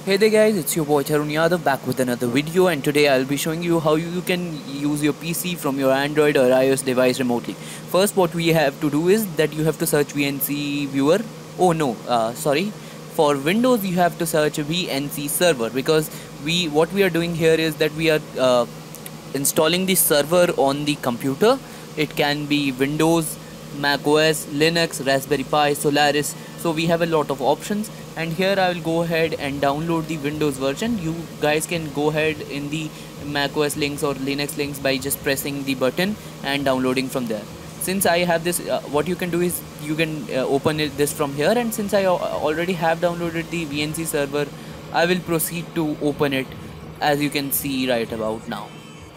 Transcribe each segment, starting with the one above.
Hey there guys, it's your boy Tarun Yadav back with another video, and today I'll be showing you how you can use your PC from your Android or iOS device remotely. First, what we have to do is that you have to search VNC Viewer. Oh no, sorry. For Windows you have to search VNC Server, because what we are doing here is that we are installing the server on the computer. It can be Windows, Mac OS, Linux, Raspberry Pi, Solaris. So we have a lot of options, and here I will go ahead and download the Windows version. You guys can go ahead in the Mac OS links or Linux links by just pressing the button and downloading from there. Since I have this, what you can do is you can open this from here, and since I already have downloaded the VNC server, I will proceed to open it, as you can see right about now.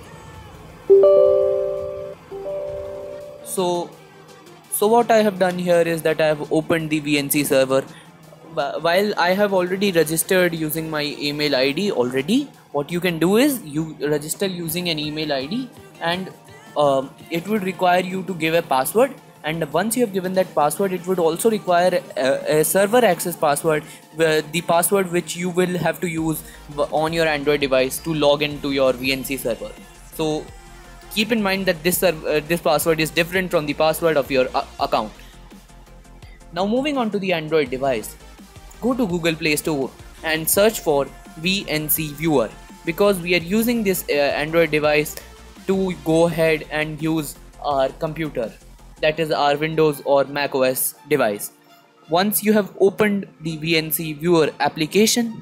So what I have done here is that I have opened the VNC server. While I have already registered using my email ID already, what you can do is you register using an email ID, and it would require you to give a password. And once you have given that password, it would also require a server access password, the password which you will have to use on your Android device to log into your VNC server. So keep in mind that this password is different from the password of your account. Now moving on to the Android device, go to Google Play Store and search for VNC Viewer, because we are using this Android device to go ahead and use our computer, that is our Windows or Mac OS device. Once you have opened the VNC Viewer application,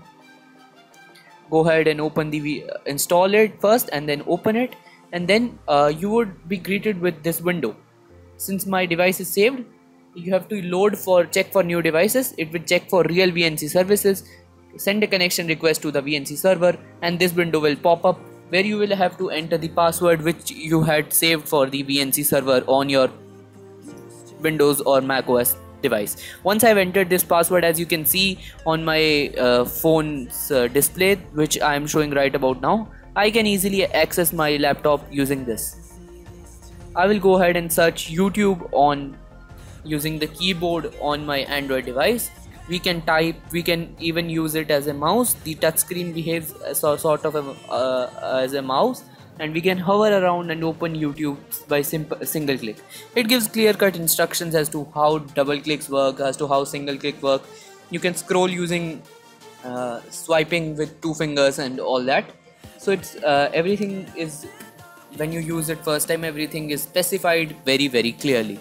go ahead and install it first and then open it, and then you would be greeted with this window. Since my device is saved, you have to check for new devices. It will check for real VNC services, send a connection request to the VNC server, and this window will pop up where you will have to enter the password which you had saved for the VNC server on your Windows or Mac OS device. Once I've entered this password, as you can see on my phone's display, which I am showing right about now, I can easily access my laptop using this. I will go ahead and search YouTube using the keyboard on my Android device. We can type, we can even use it as a mouse. The touchscreen behaves as sort of as a mouse, and we can hover around and open YouTube by single click. It gives clear-cut instructions as to how double clicks work, as to how single click work. You can scroll using swiping with 2 fingers and all that. So it's everything is, when you use it first time, everything is specified very clearly.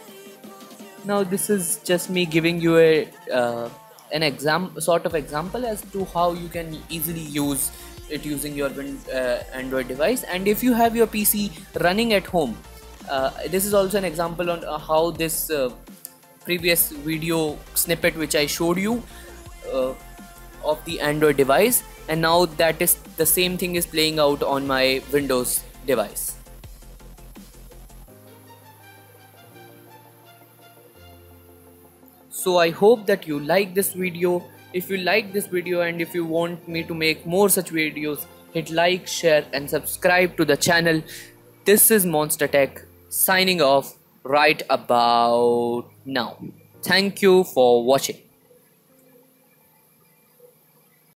Now this is just me giving you an example as to how you can easily use it using your Android device. And if you have your PC running at home, this is also an example on how this previous video snippet which I showed you of the Android device, and now that is the same thing is playing out on my Windows device. So I hope that you like this video. If you like this video and if you want me to make more such videos, hit like, share and subscribe to the channel. This is Monster Tech signing off right about now. Thank you for watching.